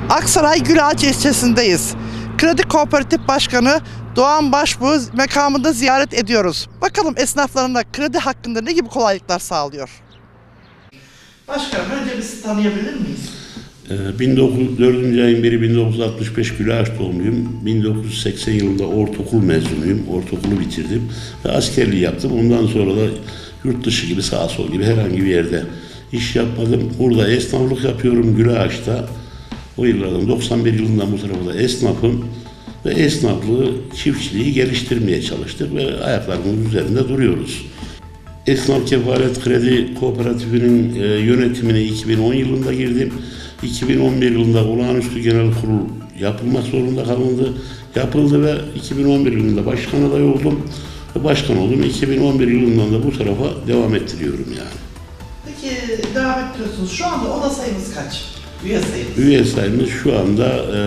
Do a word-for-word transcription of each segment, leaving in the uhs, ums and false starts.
Aksaray Gülağaç ilçesindeyiz. Kredi Kooperatif Başkanı Doğan Başbuğ'u mekamında ziyaret ediyoruz. Bakalım esnaflarına kredi hakkında ne gibi kolaylıklar sağlıyor? Başkanım, önce bizi tanıyabilir miyiz? dördüncü ayın biri bin dokuz yüz altmış beş Gülağaç doğumluyum. bin dokuz yüz seksen yılında ortaokul mezunuyum. Ortaokulu bitirdim ve askerliği yaptım. Ondan sonra da yurt dışı gibi, sağ sol gibi herhangi bir yerde iş yapmadım. Burada esnaflık yapıyorum Gülağaç'ta. O yıllardan doksan bir yılından bu tarafa da esnafım ve esnaflığı, çiftçiliği geliştirmeye çalıştık ve ayaklarımızın üzerinde duruyoruz. Esnaf Kefalet Kredi Kooperatifinin e, yönetimine iki bin on yılında girdim. iki bin on bir yılında olağanüstü genel kurul yapılmak zorunda kalındı. Yapıldı ve iki bin on bir yılında başkan adayı oldum. Ve başkan oldum. iki bin on bir yılından da bu tarafa devam ettiriyorum yani. Peki devam ediyorsunuz. Şu anda oda sayımız kaç? Üye sayımız? Üye sayımız şu anda e,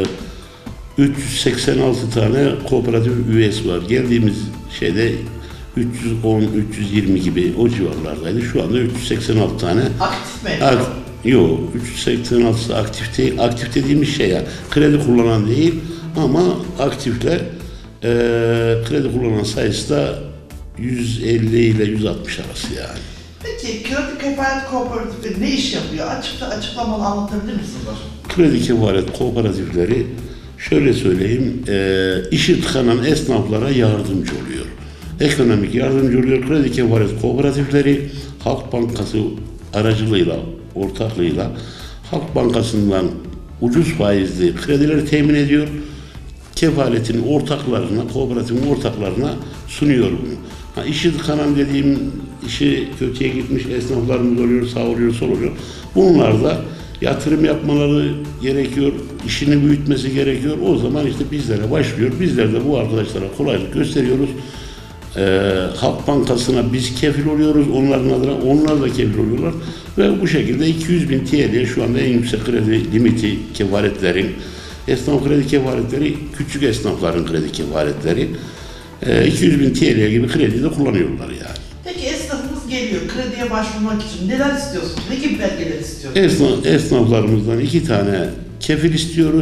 üç yüz seksen altı tane kooperatif üyesi var. Geldiğimiz şeyde üç yüz on üç yüz yirmi gibi o civarlardaydı. Şu anda üç yüz seksen altı tane. Aktif mi? Ak Yok, üç yüz seksen altısı aktif değil. Aktif dediğimiz şey yani kredi kullanan değil ama aktifler e, kredi kullanan sayısı da yüz elli ile yüz altmış arası yani. Peki Kredi Kefalet Kooperatifi ne iş yapıyor? Açıkta açıklamalı anlatabilir misiniz başkanım? Kredi Kefalet Kooperatifleri şöyle söyleyeyim, e, işi tıkanan esnaflara yardımcı oluyor. Ekonomik yardımcı oluyor. Kredi Kefalet Kooperatifleri Halk Bankası aracılığıyla, ortaklığıyla Halk Bankası'ndan ucuz faizli kredileri temin ediyor. Kefaletin ortaklarına, kooperatifin ortaklarına sunuyor bunu. Ha, işi tıkanan dediğim, işi kötüye gitmiş esnaflarımız oluyor, sağ oluyor, sol oluyor. Bunlar da yatırım yapmaları gerekiyor, işini büyütmesi gerekiyor. O zaman işte bizlere başlıyor. Bizler de bu arkadaşlara kolaylık gösteriyoruz. Ee, Halk Bankası'na biz kefil oluyoruz, onların adına onlar da kefil oluyorlar ve bu şekilde iki yüz bin T L şu anda en yüksek kredi limiti kefaletlerin, esnaf kredi kefaletleri, küçük esnafların kredi kefaletleri e, iki yüz bin T L gibi kredi de kullanıyorlar yani. Peki esnafımız geliyor krediye başvurmak için neler istiyorsunuz? Ne gibi belgeler istiyorsunuz? Esnaf, esnaflarımızdan iki tane kefil istiyoruz.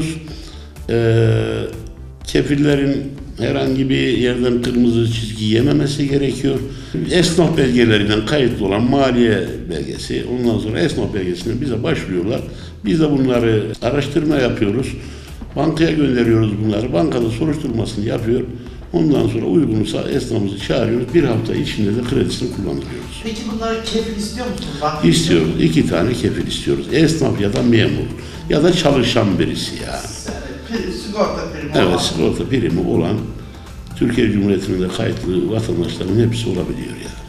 Ee, kefillerin herhangi bir yerden kırmızı çizgi yememesi gerekiyor. Esnaf belgelerinden kayıtlı olan maliye belgesi, ondan sonra esnaf belgesine bize başvuruyorlar. Biz de bunları araştırma yapıyoruz. Bankaya gönderiyoruz bunları. Bankada soruşturmasını yapıyor. Ondan sonra uygunsa esnafımızı çağırıyoruz. Bir hafta içinde de kredisini kullandırıyoruz. Peki bunları kefil istiyor musunuz? Banka İstiyoruz. İki tane kefil istiyoruz. Esnaf ya da memur ya da çalışan birisi yani. Yani, sigorta primi Evet, olan. sigorta primi olan Türkiye Cumhuriyeti'nde de kayıtlı vatandaşların hepsi olabiliyor yani.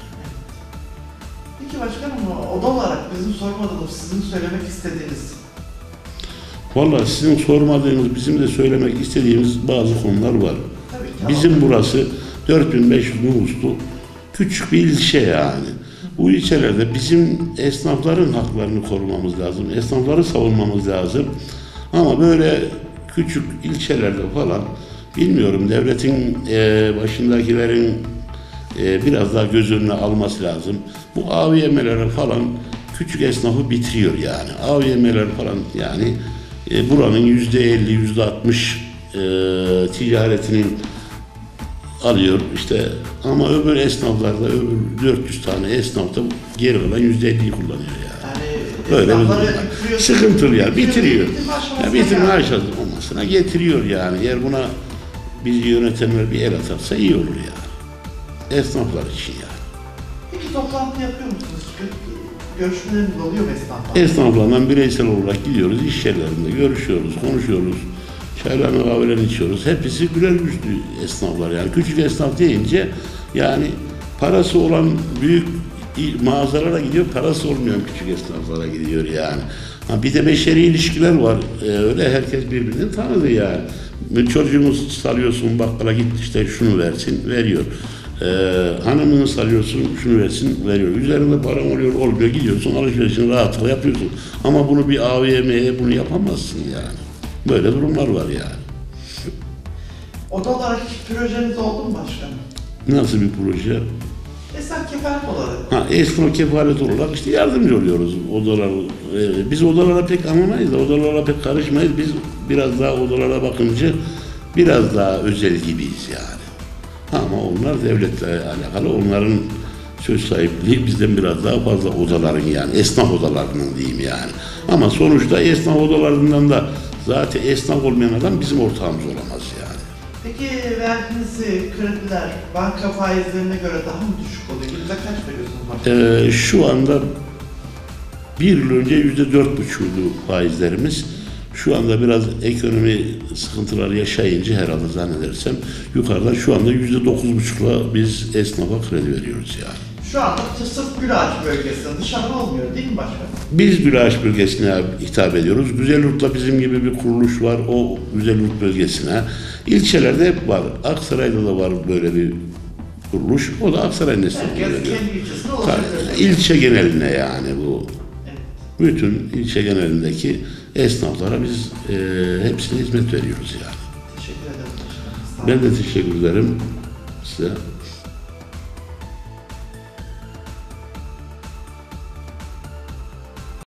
Peki başkanım, oda olarak bizim sormadığımız, sizin söylemek istediğiniz. Vallahi sizin sormadığınız, bizim de söylemek istediğimiz bazı konular var. Tabii ki. Bizim burası dört bin beş yüz nüfuslu küçük bir ilçe yani. Bu ilçelerde bizim esnafların haklarını korumamız lazım, esnafları savunmamız lazım. Ama böyle küçük ilçelerde falan bilmiyorum, devletin e, başındakilerin e, biraz daha göz önüne alması lazım. Bu A V M'lere falan küçük esnafı bitiriyor yani. A V M'ler falan yani e, buranın yüzde elli, yüzde altmış e, ticaretinin alıyor işte, ama öbür esnaflarda öbür dört yüz tane esnafta geri kalan yüzde elliyi kullanıyor yani. Yani böyle bir sıkıntılı yani, bitiriyor. Ya bitirme yani. aşağısı olmasına getiriyor yani. Eğer buna bizi yönetenler bir el atarsa iyi olur yani. Esnaflar için yani. Peki toplantı yapıyor musunuz? Görüşmeleriniz oluyor mu esnaflarla? Esnaflarla bireysel olarak gidiyoruz, iş yerlerinde görüşüyoruz, konuşuyoruz. Çaylarını, kahvelerini içiyoruz. Hepsi güler yüzlü esnaflar yani. Küçük esnaf deyince yani parası olan büyük mağazalara gidiyor, parası olmayan küçük esnaflara gidiyor yani. Ha, bir de beşeri ilişkiler var. Ee, öyle herkes birbirini tanıdı yani. Çocuğunu salıyorsun bakkala, git işte şunu versin, veriyor. Ee, hanımını salıyorsun, şunu versin, veriyor. Üzerinde paran oluyor, olmuyor, gidiyorsun alışverişini rahatlıkla yapıyorsun. Ama bunu bir A V M'ye bunu yapamazsın yani. Böyle durumlar var yani. Oda olarak hiç projeniz oldu mu başkanım? Nasıl bir proje? Esnaf kefalet olarak. Ha, esnaf kefalet olarak işte yardımcı oluyoruz odalar. e, biz odalara pek anlamayız da odalara pek karışmayız. Biz biraz daha odalara bakınca biraz daha özel gibiyiz yani. Ama onlar devletle alakalı. Onların söz sahipliği bizden biraz daha fazla odaların yani. Esnaf odalarının diyeyim yani. Ama sonuçta esnaf odalarından da zaten esnaf olmayan adam bizim ortağımız olamaz yani. Peki verdiğiniz krediler banka faizlerine göre daha mı düşük oluyor? Yüzde kaç veriyorsunuz? Ee, şu anda bir yıl önce yüzde dört buçuktu faizlerimiz. Şu anda biraz ekonomi sıkıntıları yaşayınca herhalde zannedersem yukarıda şu anda yüzde dokuz buçukla biz esnafa kredi veriyoruz yani. Şu anda sırf Gülağaç bölgesinde dışarı olmuyor değil mi başkanım? Biz Gülağaç bölgesine hitap ediyoruz. Güzelyurt'ta bizim gibi bir kuruluş var. O Güzelyurt bölgesine. İlçelerde hep var. Aksaray'da da var böyle bir kuruluş. O da Aksaray'ın esnafına Herkes veriyor. kendi ilçesinde Ta- olabilir. İlçe geneline yani bu. Evet. Bütün ilçe genelindeki esnaflara biz e, hepsine hizmet veriyoruz yani. Teşekkür ederim başkanım. Sağ olun. Ben de teşekkür ederim size.